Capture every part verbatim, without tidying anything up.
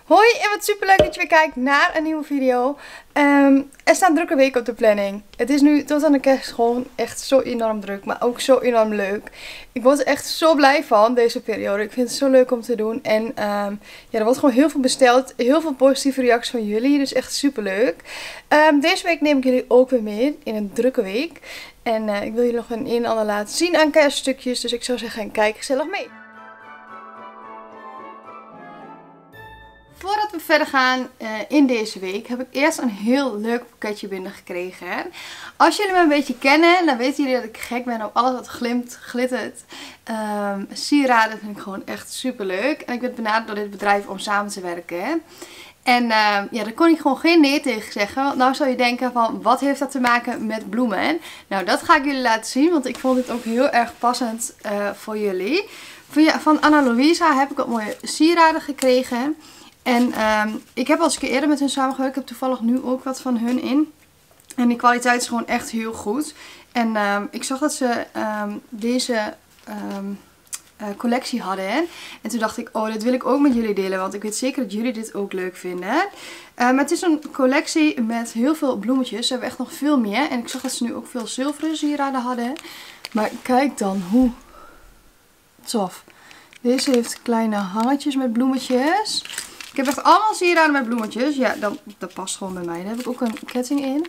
Hoi en wat super leuk dat je weer kijkt naar een nieuwe video. Um, er staat een drukke week op de planning. Het is nu tot aan de kerst gewoon echt zo enorm druk, maar ook zo enorm leuk. Ik word er echt zo blij van deze periode. Ik vind het zo leuk om te doen. En um, ja, er wordt gewoon heel veel besteld. Heel veel positieve reacties van jullie, dus echt super leuk. Um, deze week neem ik jullie ook weer mee in een drukke week. En uh, ik wil jullie nog een een en ander laten zien aan kerststukjes. Dus ik zou zeggen, kijk gezellig mee. Voordat we verder gaan uh, in deze week heb ik eerst een heel leuk pakketje binnengekregen. Als jullie me een beetje kennen, dan weten jullie dat ik gek ben op alles wat glimt, glittert. Um, sieraden vind ik gewoon echt super leuk. En ik werd benaderd door dit bedrijf om samen te werken. En uh, ja, daar kon ik gewoon geen nee tegen zeggen. Want nou zou je denken van, wat heeft dat te maken met bloemen? Nou, dat ga ik jullie laten zien, want ik vond dit ook heel erg passend uh, voor jullie. Van Anna Louisa heb ik ook mooie sieraden gekregen. En um, ik heb al eens een keer eerder met hun samengewerkt. Ik heb toevallig nu ook wat van hun in. En die kwaliteit is gewoon echt heel goed. En um, ik zag dat ze um, deze um, uh, collectie hadden. Hè? En toen dacht ik, oh, dit wil ik ook met jullie delen. Want ik weet zeker dat jullie dit ook leuk vinden. Um, het is een collectie met heel veel bloemetjes. Ze hebben echt nog veel meer. En ik zag dat ze nu ook veel zilveren sieraden hadden. Maar kijk dan hoe tof. Deze heeft kleine hangertjes met bloemetjes. Ik heb echt allemaal sieraden met bloemetjes. Ja, dat, dat past gewoon bij mij. Daar heb ik ook een ketting in.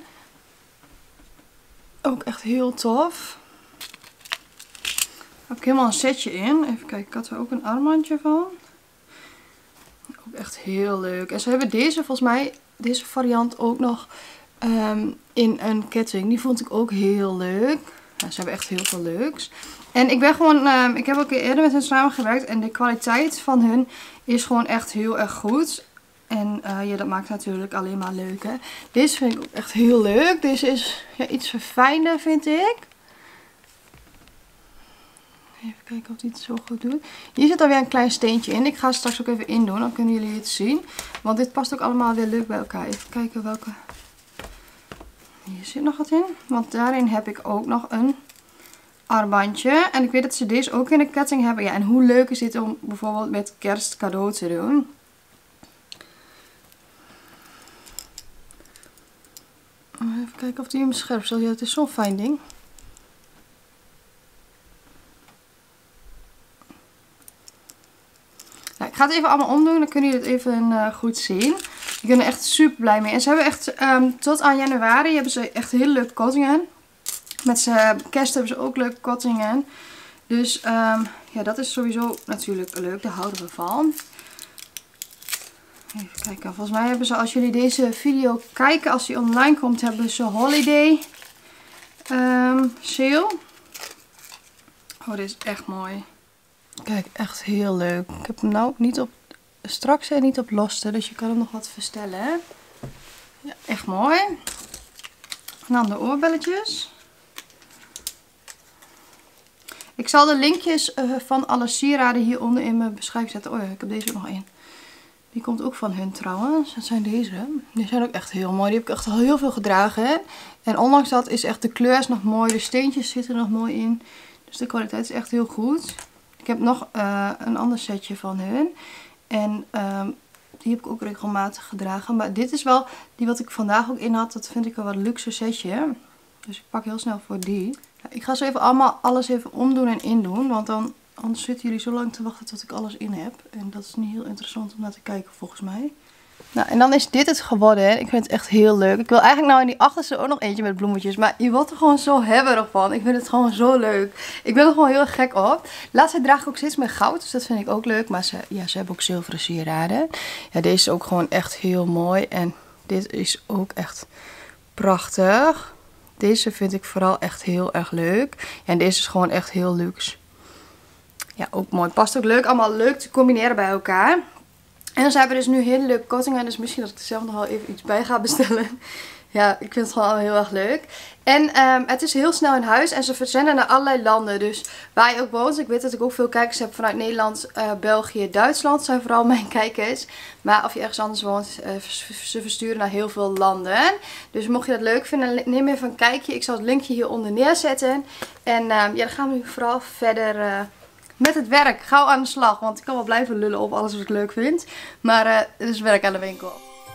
Ook echt heel tof. Daar heb ik helemaal een setje in. Even kijken, ik had er ook een armbandje van. Ook echt heel leuk. En ze hebben deze, volgens mij, deze variant ook nog um, in een ketting. Die vond ik ook heel leuk. Ja, ze hebben echt heel veel leuks. En ik ben gewoon, um, ik heb ook eerder met hen samengewerkt en de kwaliteit van hun is gewoon echt heel erg goed. En uh, ja, dat maakt natuurlijk alleen maar leuk, hè. Deze vind ik ook echt heel leuk. Deze is ja, iets verfijnder, vind ik. Even kijken of hij het zo goed doet. Hier zit alweer een klein steentje in. Ik ga het straks ook even in doen, dan kunnen jullie het zien. Want dit past ook allemaal weer leuk bij elkaar. Even kijken welke. Hier zit nog wat in. Want daarin heb ik ook nog een armbandje. En ik weet dat ze deze ook in de ketting hebben. Ja, en hoe leuk is dit om bijvoorbeeld met kerst cadeau te doen. Even kijken of die hem scherp zit. Ja, het is zo'n fijn ding. Nou, ik ga het even allemaal omdoen. Dan kunnen jullie het even uh, goed zien. Ik ben er echt super blij mee. En ze hebben echt um, tot aan januari hebben ze echt hele leuke kortingen. Met uh, kerst hebben ze ook leuke kortingen. Dus um, ja, dat is sowieso natuurlijk leuk. Daar houden we van. Even kijken. Volgens mij hebben ze, als jullie deze video kijken, als die online komt, hebben ze holiday um, sale. Oh, dit is echt mooi. Kijk, echt heel leuk. Ik heb hem nou niet op straks en niet op loste, dus je kan hem nog wat verstellen. Hè? Ja, echt mooi. En dan de oorbelletjes. Ik zal de linkjes uh, van alle sieraden hieronder in mijn beschrijving zetten. Oh ja, ik heb deze ook nog één. Die komt ook van hun trouwens. Dat zijn deze. Die zijn ook echt heel mooi. Die heb ik echt al heel veel gedragen. Hè? En ondanks dat is echt de kleur is nog mooi. De steentjes zitten er nog mooi in. Dus de kwaliteit is echt heel goed. Ik heb nog uh, een ander setje van hun. En um, die heb ik ook regelmatig gedragen. Maar dit is wel die wat ik vandaag ook in had. Dat vind ik een wat luxe setje. Dus ik pak heel snel voor die. Ja, ik ga zo even allemaal alles even omdoen en indoen. Want dan, anders zitten jullie zo lang te wachten tot ik alles in heb. En dat is niet heel interessant om naar te kijken volgens mij. Nou, en dan is dit het geworden. Hè. Ik vind het echt heel leuk. Ik wil eigenlijk nou in die achterste ook nog eentje met bloemetjes. Maar je wordt er gewoon zo hebberig van. Ik vind het gewoon zo leuk. Ik ben er gewoon heel erg gek op. Laatst draag ik ook steeds meer goud. Dus dat vind ik ook leuk. Maar ze, ja, ze hebben ook zilveren sieraden. Ja, deze is ook gewoon echt heel mooi. En dit is ook echt prachtig. Deze vind ik vooral echt heel erg leuk. Ja, en deze is gewoon echt heel luxe. Ja, ook mooi. Past ook leuk. Allemaal leuk te combineren bij elkaar. En ze hebben dus nu hele leuke kortingen. Dus misschien dat ik er zelf nog wel even iets bij ga bestellen. Ja, ik vind het gewoon al heel erg leuk. En um, het is heel snel in huis. En ze verzenden naar allerlei landen. Dus waar je ook woont. Ik weet dat ik ook veel kijkers heb vanuit Nederland, uh, België, Duitsland. Zijn vooral mijn kijkers. Maar of je ergens anders woont. Uh, ze versturen naar heel veel landen. Dus mocht je dat leuk vinden, neem even een kijkje. Ik zal het linkje hieronder neerzetten. En um, ja, dan gaan we nu vooral verder uh, met het werk. Gauw aan de slag. Want ik kan wel blijven lullen op alles wat ik leuk vind. Maar uh, het is werk aan de winkel.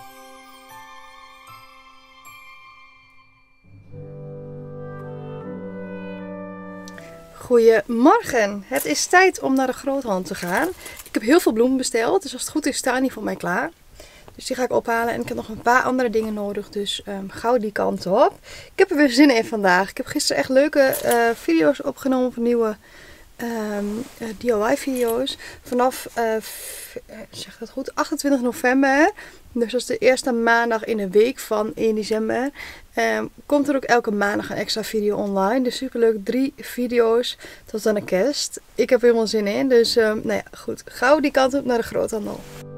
Goedemorgen. Het is tijd om naar de groothandel te gaan. Ik heb heel veel bloemen besteld. Dus als het goed is staan die voor mij klaar. Dus die ga ik ophalen. En ik heb nog een paar andere dingen nodig. Dus um, gauw die kant op. Ik heb er weer zin in vandaag. Ik heb gisteren echt leuke uh, video's opgenomen voor nieuwe um, uh, D I Y video's. Vanaf uh, zeg dat goed, achtentwintig november. Dus dat is de eerste maandag in de week van één december. Um, komt er ook elke maandag een extra video online. Dus superleuk. Drie video's tot aan de kerst. Ik heb er helemaal zin in. Dus um, nou ja, goed. Gauw die kant op naar de groothandel.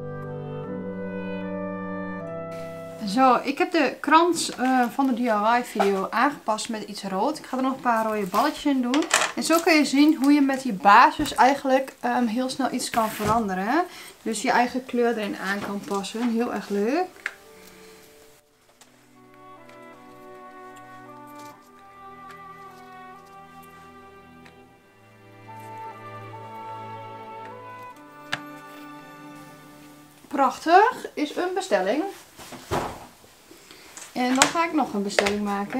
Zo, ik heb de krans uh, van de D I Y video aangepast met iets rood. Ik ga er nog een paar rode balletjes in doen. En zo kun je zien hoe je met die basis eigenlijk um, heel snel iets kan veranderen. Dus je eigen kleur erin aan kan passen. Heel erg leuk. Prachtig, is een bestelling. En dan ga ik nog een bestelling maken.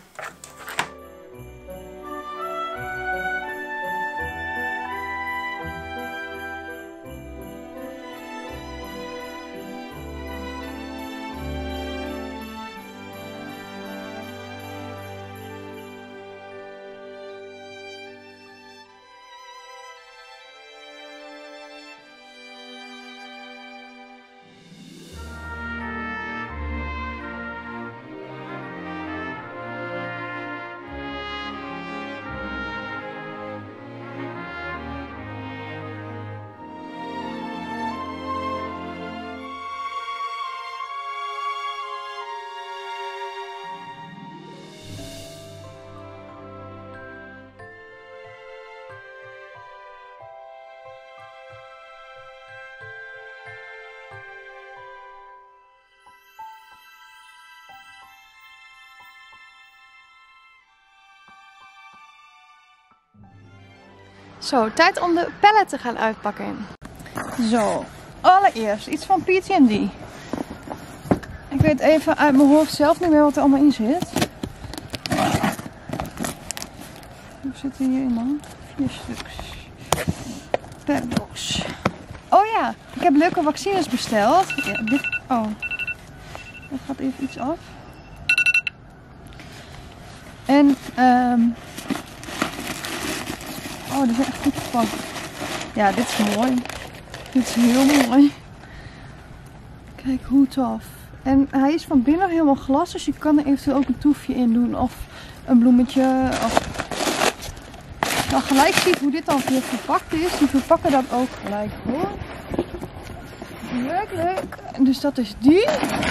Zo, tijd om de pallet te gaan uitpakken. Zo, allereerst iets van P T and D. Ik weet even uit mijn hoofd zelf niet meer wat er allemaal in zit. Hoe zit er hierin dan? Vier stuks. Per box. Oh ja, ik heb leuke vaccines besteld. Ja, dit, oh, er gaat even iets af. En, um, oh, die zijn echt goed gepakt. Ja, dit is mooi. Dit is heel mooi. Kijk hoe tof. En hij is van binnen helemaal glas, dus je kan er eventueel ook een toefje in doen of een bloemetje. Of... Als je dan gelijk ziet hoe dit dan weer verpakt is, die verpakken dat ook gelijk hoor. Leuk, leuk. Dus dat is die.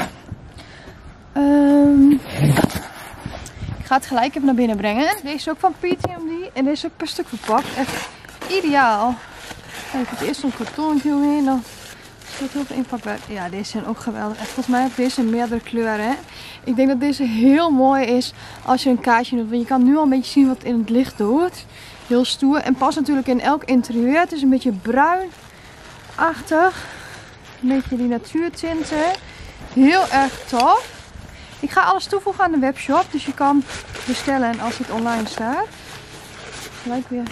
Um, ik ga het gelijk even naar binnen brengen. Deze is ook van P T and D en deze is ook per stuk verpakt. Echt ideaal. Kijk, het is zo'n kartonnetje omheen. Dan zit heel veel inpakwerk. Ja, deze zijn ook geweldig. Echt, volgens mij heb deze in meerdere kleuren. Hè? Ik denk dat deze heel mooi is als je een kaartje doet. Want je kan nu al een beetje zien wat het in het licht doet. Heel stoer. En past natuurlijk in elk interieur. Het is een beetje bruinachtig. Een beetje die natuurtinten. Heel erg tof. Ik ga alles toevoegen aan de webshop. Dus je kan bestellen als het online staat. Gelijk weer.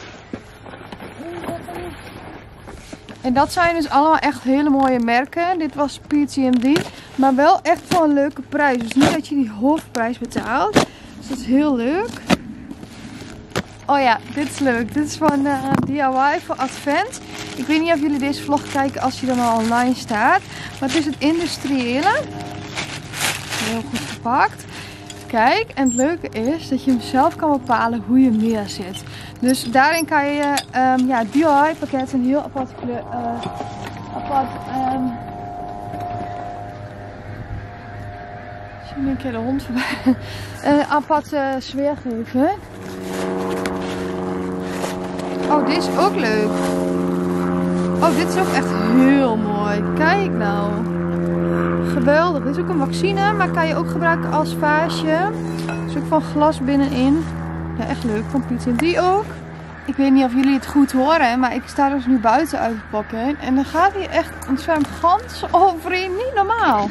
En dat zijn dus allemaal echt hele mooie merken. Dit was P T and D. Maar wel echt voor een leuke prijs. Dus niet dat je die hoofdprijs betaalt. Dus dat is heel leuk. Oh ja, dit is leuk. Dit is van uh, D I Y voor Advent. Ik weet niet of jullie deze vlog kijken als die dan al online staat. Maar het is het industriële. Heel goed verpakt. Kijk, en het leuke is dat je hem zelf kan bepalen hoe je hem neerzet. Dus daarin kan je um, ja, D I Y pakket een heel apart kleur, uh, apart, um, zie je een keer de hond voorbij, een apart uh, sfeer geven. Oh, dit is ook leuk. Oh, dit is ook echt heel mooi. Kijk nou. Geweldig. Dit is ook een vaccine, maar kan je ook gebruiken als vaasje. Het is ook van glas binnenin. Ja, echt leuk. Van P T and D ook. Ik weet niet of jullie het goed horen, maar ik sta dus nu buiten uit te pakken. En dan gaat hier echt een zwerm ganzen overheen. Niet normaal.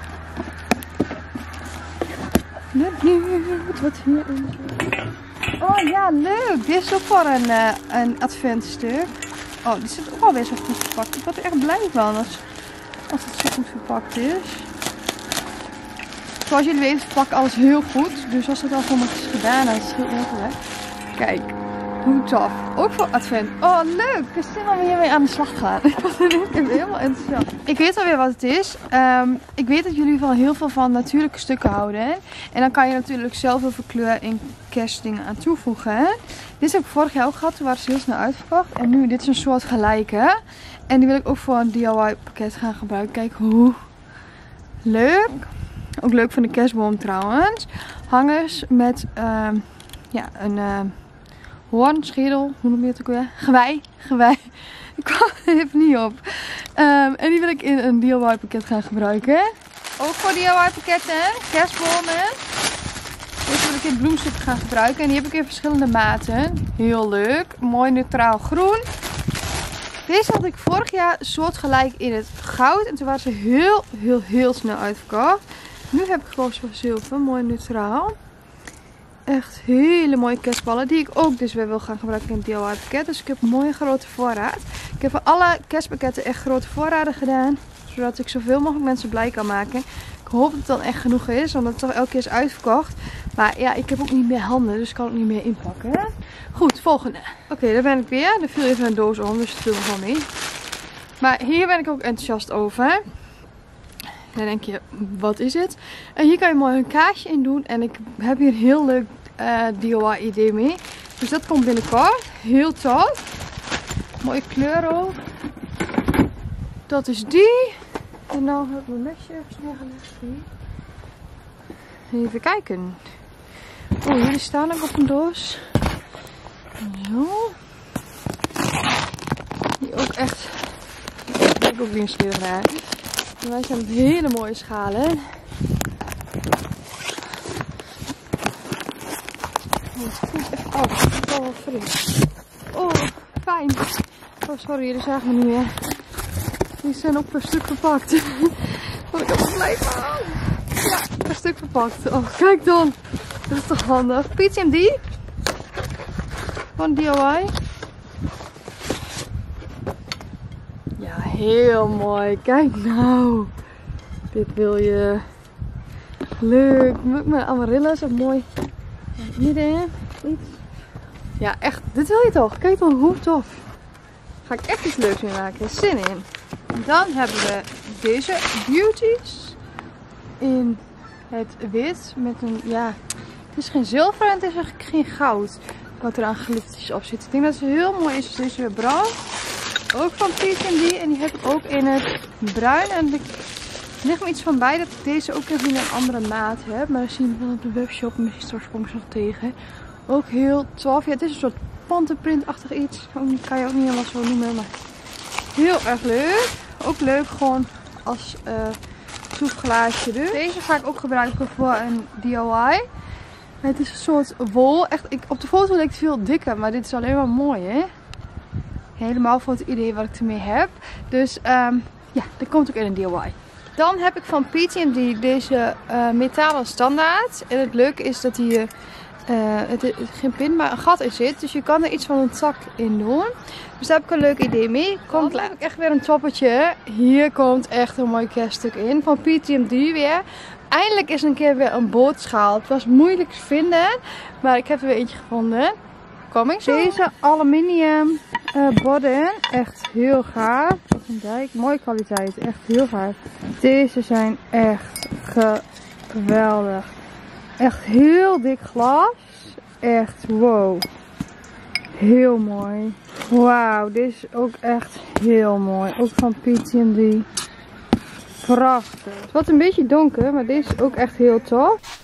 Benieuwd wat hier is. Oh ja, leuk. Dit is ook voor een, uh, een adventstuk. Oh, dit zit ook al best wel goed verpakt. Ik word er echt blij van als, als het zo goed verpakt is. Zoals jullie weten verpak ik alles heel goed. Dus als het al voor me is gedaan, dan is het heel makkelijk. Kijk, hoe tof. Ook voor advent. Oh, leuk. Ik zin om hiermee aan de slag gaan. Ik ben helemaal enthousiast. Ik weet alweer wat het is. Um, ik weet dat jullie van heel veel van natuurlijke stukken houden. En dan kan je natuurlijk zelf heel veel kleur in kerstdingen aan toevoegen. Dit heb ik vorig jaar ook gehad. Toen waren ze heel snel uitverkocht. En nu, dit is een soort gelijke. En die wil ik ook voor een D I Y pakket gaan gebruiken. Kijk hoe leuk. Ook leuk van de kerstboom trouwens. Hangers met um, ja, een uh, hoorn, schedel, hoe noem je het ook weer? Gewei, gewei. Ik kwam er even niet op. Um, en die wil ik in een D I Y pakket gaan gebruiken. Ook voor D I Y pakketten, kerstbomen. Deze wil ik in bloemstukken gaan gebruiken. En die heb ik in verschillende maten. Heel leuk. Mooi neutraal groen. Deze had ik vorig jaar soortgelijk in het goud. En toen waren ze heel, heel, heel snel uitverkocht. Nu heb ik gewoon zo zilver. Mooi neutraal. Echt hele mooie kerstballen. Die ik ook dus weer wil gaan gebruiken in het D I Y pakket. Dus ik heb een mooie grote voorraad. Ik heb voor alle kerstpakketten echt grote voorraden gedaan. Zodat ik zoveel mogelijk mensen blij kan maken. Ik hoop dat het dan echt genoeg is. Omdat het toch elke keer is uitverkocht. Maar ja, ik heb ook niet meer handen. Dus ik kan ook niet meer inpakken. Goed, volgende. Oké, okay, daar ben ik weer. Er viel even een doos om. Dus het viel gewoon mee. Maar hier ben ik ook enthousiast over. Dan denk je, wat is het? En hier kan je mooi een kaartje in doen. En ik heb hier een heel leuk uh, D I Y idee mee. Dus dat komt binnenkort. Heel tof. Mooie kleur ook. Dat is die. En nou heb ik mijn mesje even neergelegd. Even kijken. Oh, jullie staan ook op een doos. Zo. Die ook echt. Ik denk ook niet eens raar. En wij zijn met hele mooie schalen. Het voelt echt af. Het is wel wel fris. Oh, fijn. Oh, sorry, jullie zagen me niet meer. Die zijn ook per stuk verpakt. Word ik ook blij van. Ja, per stuk verpakt. Oh, kijk dan. Dat is toch handig. P T M D. Van D I Y. Ja, heel mooi. Kijk nou. Dit wil je. Leuk. Mijn amaryllis ook mooi. Midden. Iets. Ja, echt. Dit wil je toch? Kijk dan hoe tof. Ga ik echt iets leuks mee maken. Zin in. Dan hebben we deze beauties. In het wit. Met een, ja. Het is geen zilver en het is eigenlijk geen goud. Wat er aan glittertjes op zit. Ik denk dat het heel mooi is als deze weer bruin. Ook van P T M D. En die heb ik ook in het bruin. En er ligt me iets van bij dat ik deze ook even in een andere maat heb. Maar dat zien we dan op de webshop. Misschien straks kom ik ze nog tegen. Ook heel tof. Ja, het is een soort pantenprintachtig iets. Dat kan je ook niet helemaal zo noemen. Maar heel erg leuk. Ook leuk gewoon als uh, soepglaasje dus. Deze ga ik ook gebruiken voor een D I Y. Het is een soort wol. Echt, ik, op de foto lijkt het veel dikker. Maar dit is alleen maar mooi, hè. Helemaal voor het idee wat ik ermee heb. Dus um, ja, dat komt ook in een D I Y. Dan heb ik van P T M D deze uh, metalen standaard. En het leuke is dat hier uh, het, het, geen pin, maar een gat in zit. Dus je kan er iets van een tak in doen. Dus daar heb ik een leuk idee mee. Komt dan heb ik echt weer een toppertje. Hier komt echt een mooi kerststuk in. Van P T M D weer. Eindelijk is een keer weer een boodschaal. Het was moeilijk te vinden. Maar ik heb er weer eentje gevonden. Coming soon. Deze aluminium uh, borden. Echt heel gaaf. Van Dijk. Mooie kwaliteit. Echt heel gaaf. Deze zijn echt geweldig. Echt heel dik glas. Echt wow. Heel mooi. Wauw. Dit is ook echt heel mooi. Ook van P T M D. Prachtig. Het wordt een beetje donker, maar deze is ook echt heel tof.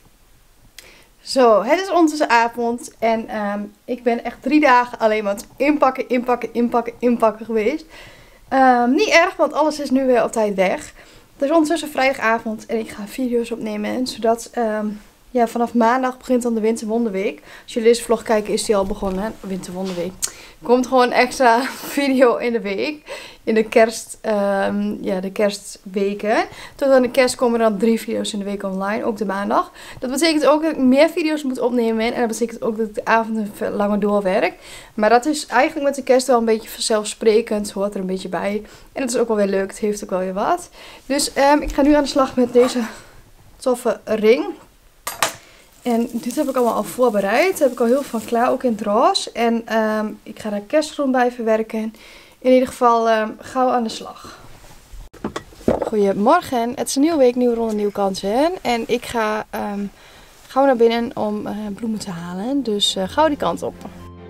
Zo, het is ondertussen avond en um, ik ben echt drie dagen alleen maar aan het inpakken, inpakken, inpakken, inpakken geweest. Um, niet erg, want alles is nu weer op tijd weg. Het is ondertussen vrijdagavond en ik ga video's opnemen, zodat um, Ja, vanaf maandag begint dan de Winterwonderweek. Als jullie deze vlog kijken is die al begonnen. Hè? Winterwonderweek. Er komt gewoon een extra video in de week. In de kerst, um, ja, de kerstweken. Tot aan de kerst komen er dan drie video's in de week online. Ook de maandag. Dat betekent ook dat ik meer video's moet opnemen. En dat betekent ook dat ik de avonden langer doorwerk. Maar dat is eigenlijk met de kerst wel een beetje vanzelfsprekend. Hoort er een beetje bij. En dat is ook wel weer leuk. Het heeft ook wel weer wat. Dus um, ik ga nu aan de slag met deze toffe ring. En dit heb ik allemaal al voorbereid. Daar heb ik al heel veel van klaar, ook in het roze. En um, ik ga daar kerstgroen bij verwerken. In ieder geval um, gauw aan de slag. Goedemorgen, het is een nieuwe week, nieuwe ronde, nieuwe kansen. En ik ga um, gauw naar binnen om uh, bloemen te halen. Dus uh, gauw die kant op.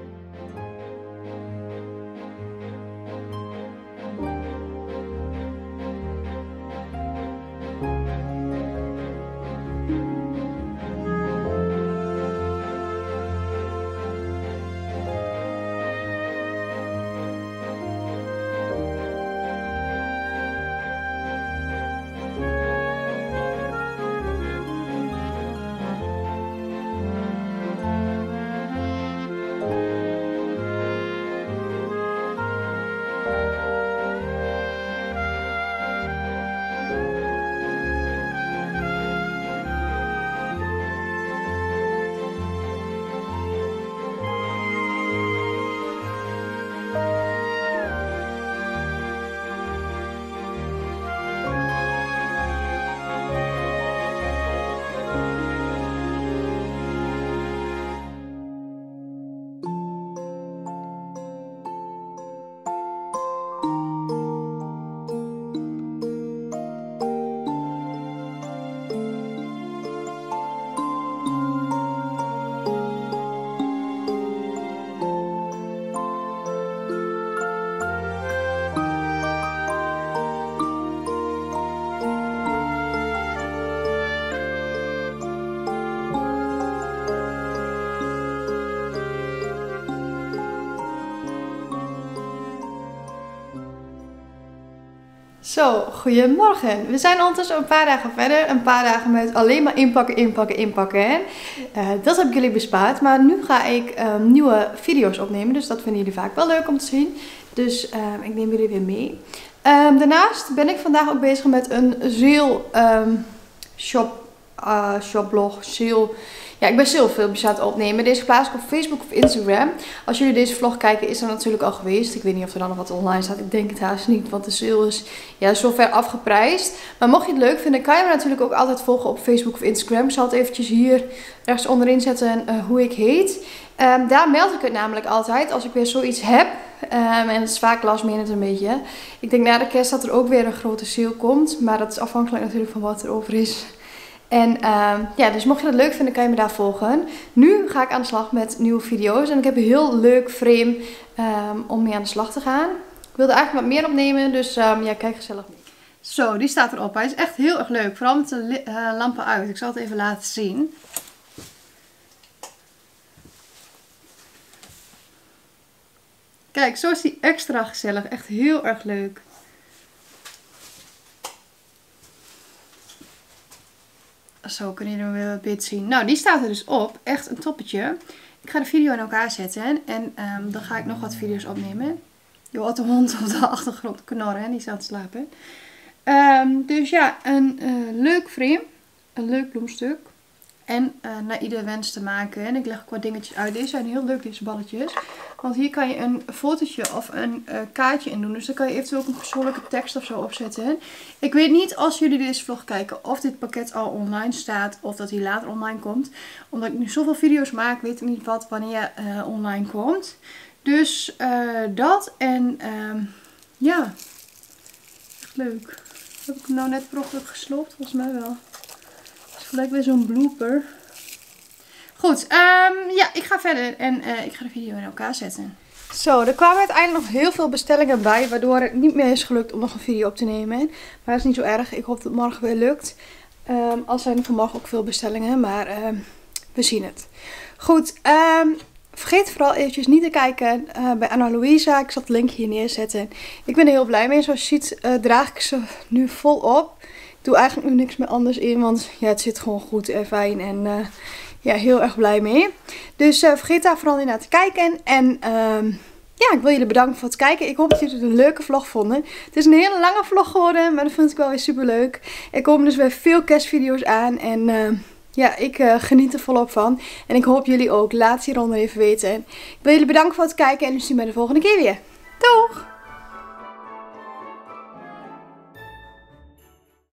Zo, goedemorgen. We zijn ondertussen een paar dagen verder. Een paar dagen met alleen maar inpakken, inpakken, inpakken. Uh, dat heb ik jullie bespaard. Maar nu ga ik um, nieuwe video's opnemen. Dus dat vinden jullie vaak wel leuk om te zien. Dus um, ik neem jullie weer mee. Um, daarnaast ben ik vandaag ook bezig met een sale um, shop, uh, shopblog, sale. Ja, ik ben salefilmpjes aan het opnemen. Deze plaats ik op Facebook of Instagram. Als jullie deze vlog kijken is er natuurlijk al geweest. Ik weet niet of er dan nog wat online staat. Ik denk het haast niet, want de sale is ja, zover afgeprijsd. Maar mocht je het leuk vinden, kan je me natuurlijk ook altijd volgen op Facebook of Instagram. Ik zal het eventjes hier rechts onderin zetten uh, hoe ik heet. Um, daar meld ik het namelijk altijd als ik weer zoiets heb. Um, en het is vaak last minute een beetje. Ik denk na de kerst dat er ook weer een grote sale komt. Maar dat is afhankelijk natuurlijk van wat er over is. En um, ja, dus mocht je dat leuk vinden, kan je me daar volgen. Nu ga ik aan de slag met nieuwe video's. En ik heb een heel leuk frame um, om mee aan de slag te gaan. Ik wilde eigenlijk wat meer opnemen, dus um, ja, kijk gezellig mee. Zo, die staat erop. Hij is echt heel erg leuk. Vooral met de uh, lampen uit. Ik zal het even laten zien. Kijk, zo is die extra gezellig. Echt heel erg leuk. Zo kunnen jullie hem weer een beetje zien. Nou, die staat er dus op. Echt een toppetje. Ik ga de video in elkaar zetten. En um, dan ga ik nog wat video's opnemen. Je hoort de hond op de achtergrond knorren. Die is aan het slapen. Um, dus ja, een uh, leuk frame. Een leuk bloemstuk. En uh, naar ieder wens te maken. En ik leg ook wat dingetjes uit. Deze zijn heel leuk, deze balletjes. Want hier kan je een fotootje of een uh, kaartje in doen. Dus dan kan je eventueel ook een persoonlijke tekst of zo opzetten. Ik weet niet als jullie deze vlog kijken of dit pakket al online staat. Of dat hij later online komt. Omdat ik nu zoveel video's maak, weet ik niet wat wanneer uh, online komt. Dus uh, dat. En uh, ja, echt leuk. Heb ik hem nou net per ongeluk gesloopt? Volgens mij wel. Gelijk weer zo'n blooper. Goed, um, ja, ik ga verder en uh, ik ga de video in elkaar zetten. Zo, er kwamen uiteindelijk nog heel veel bestellingen bij, waardoor het niet meer is gelukt om nog een video op te nemen. Maar dat is niet zo erg, ik hoop dat het morgen weer lukt. Um, al zijn er vanmorgen ook veel bestellingen, maar um, we zien het. Goed, um, vergeet vooral eventjes niet te kijken uh, bij Anna Louisa. Ik zal het linkje hier neerzetten. Ik ben er heel blij mee. Zoals je ziet uh, draag ik ze nu volop. doe eigenlijk nu niks meer anders in. Want ja, het zit gewoon goed en fijn. En uh, ja, heel erg blij mee. Dus uh, vergeet daar vooral niet naar te kijken. En uh, ja, ik wil jullie bedanken voor het kijken. Ik hoop dat jullie het een leuke vlog vonden. Het is een hele lange vlog geworden. Maar dat vind ik wel weer super leuk. Er komen dus weer veel kerstvideo's aan. En uh, ja, ik uh, geniet er volop van. En ik hoop jullie ook. Laat het hieronder even weten. Ik wil jullie bedanken voor het kijken. En we zien bij de volgende keer weer. Doeg!